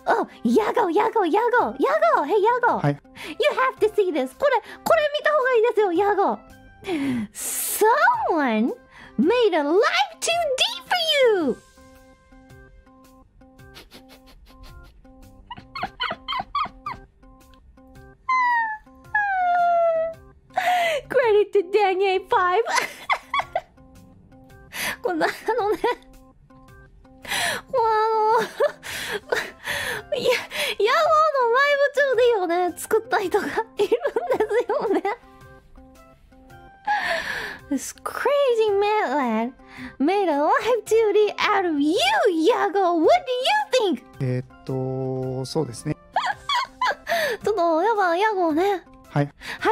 Oh, Yago, Yago, Yago, Yago! Hey, Yago! はい。 You have to see this! これ見た方がいいですよ、Yago! Someone made a life too deep for you! Credit to Daniel 5! こんな、ヤゴのライブ中でよね、作った人がいるんですよね。This crazy man made a live duty out of you, Yago! What do you think? そうですね。 ちょっと、やばい、ヤゴね。 はい。 はい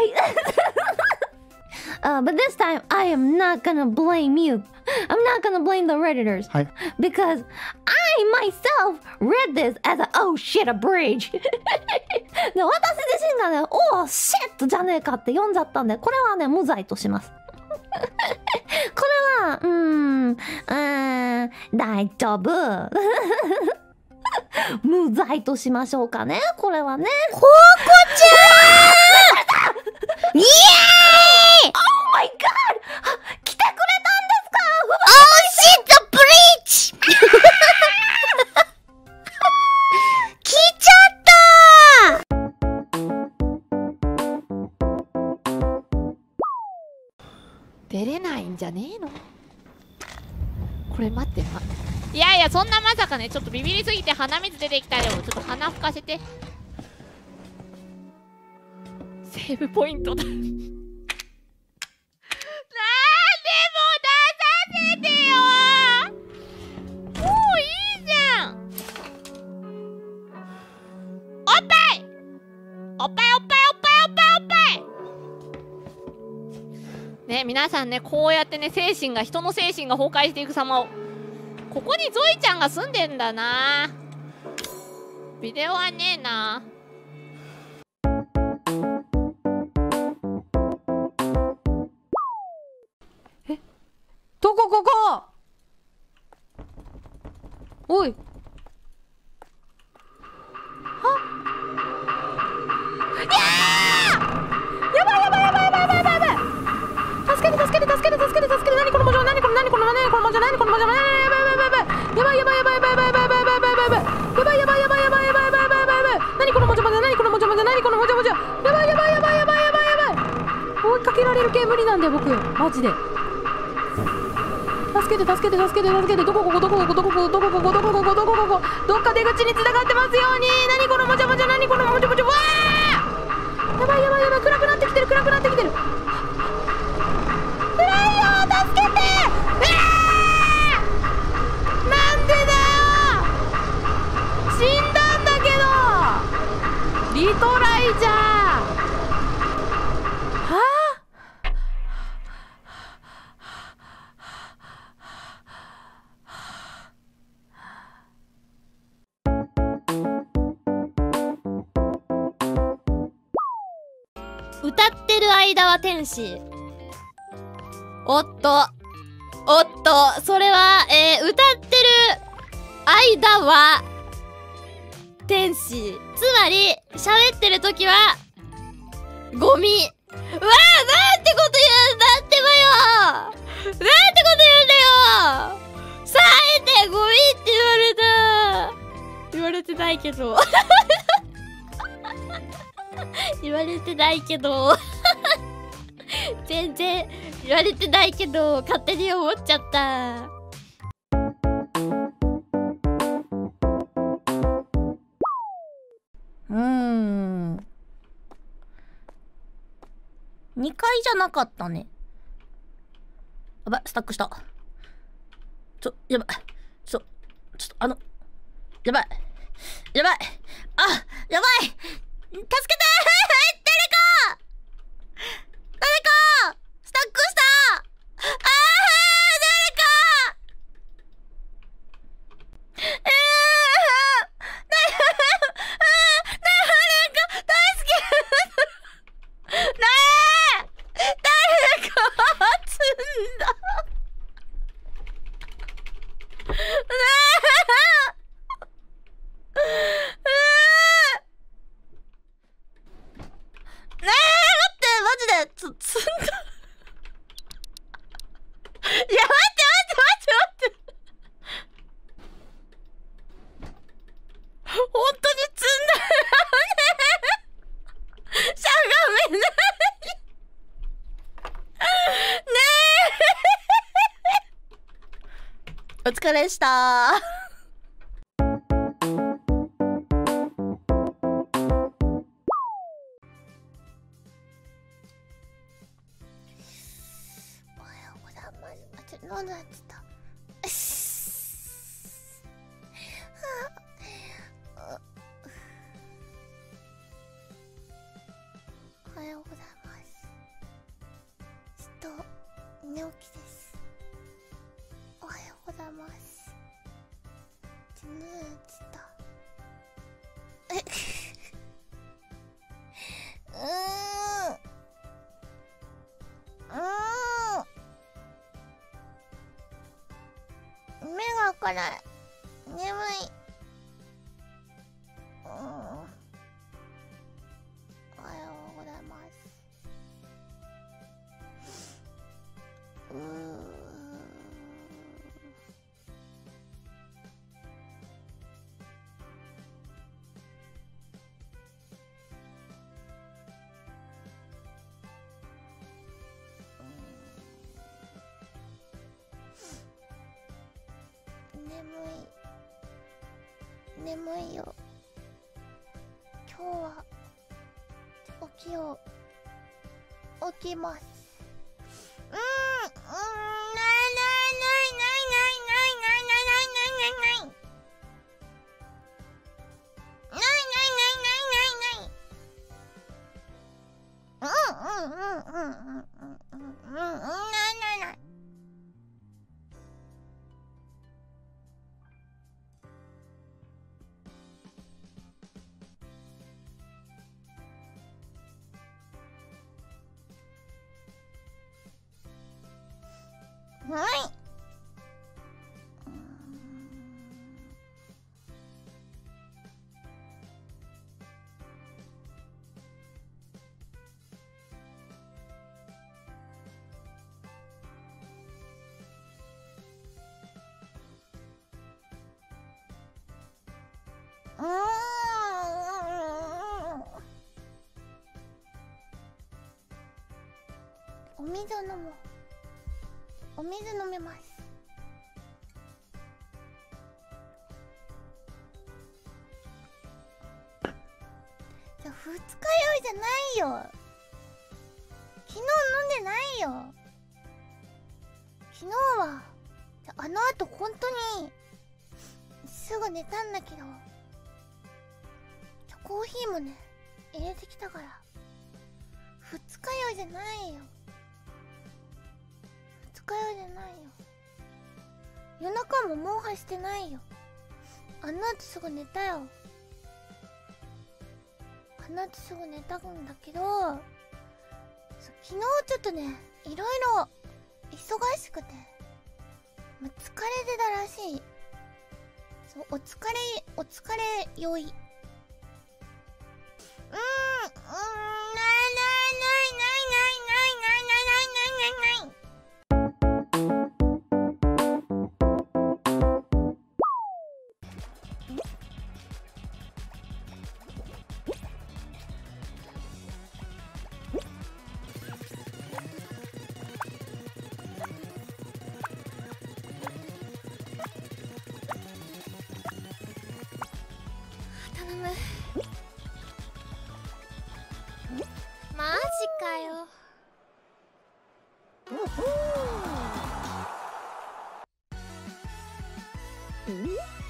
。But this time, I am not gonna blame you. I'm not gonna blame the Redditors. はい。 Because I myself read this as a oh shit, a bridge. で、私自身がね、oh shit じゃねえかって読んじゃったんで、これはね、無罪とします。これは、大丈夫。無罪としましょうかね、これはね。 ココちゃんイエーイ Oh my god! 来てくれたんですか Oh shit, the bridge! 来ちゃった出れないんじゃねえのこれ待っていやいやそんなまさかねちょっとビビりすぎて鼻水出てきたよちょっと鼻吹かせてセーブポイントだなんでも出させてよもういいじゃんおっぱいおっぱいおっぱいおっぱいおっぱいおっぱいね皆さんねこうやってね人の精神が崩壊していく様をここにゾイちゃんが住んでんだなビデオはねえなどこここおいやばいやばいやばいやばいやばいやばいやばい助けて助けて助けて助けて助けて何この文字何この何この何この文字何この文字やばいやばいやばいやばいやばいやばいやばいやばいやばいやばいやばいやばいやばいやばいやばいやばいやばいやばいやばい何この文字何この文字何この文字やばいやばいやばいやばいやばいやばい追いかけられる系無理なんで僕マジで助けて助けて助けて助けてどこここどこここどこここどこここどこここどこここどっか出口に繋がってますように何このもじゃもじゃ何このもじゃもじゃわーやばいやばいやばい暗くなってきてる暗くなってきてる暗いよ助けてなんでだよ死んだんだけどリトライじゃん歌ってる間は天使おっとそれは歌ってる間は天使つまり喋ってる時はゴミうわーなんてこと言うんだってばよなんてこと言うんだよさえてゴミって言われてないけど言われてないけど全然言われてないけど勝手に思っちゃった2階じゃなかったねやばいスタックしたやばいやばいやばいやばい助けて誰かスタックした誰か大好き誰か積んだお疲れでした。 喉鳴ってた。おはようございます。ちょっと寝起きです。おはようございます。喉鳴ってた。目が開かない。眠い。おはようございます。眠いよ。今日は起きよう。起きます。はい。お水を飲もう。お水飲めます。じゃ二日酔いじゃないよ。昨日飲んでないよ。昨日はあの後本当にすぐ寝たんだけど、コーヒーもね入れてきたから二日酔いじゃないよ。二日酔いじゃないよ。夜中もモンハしてないよ。あの後すぐ寝たよ。あの後すぐ寝たんだけど、昨日ちょっとねいろいろ忙しくて、疲れてたらしい。そう、お疲れ酔い。頼む。 マジかよ。 うん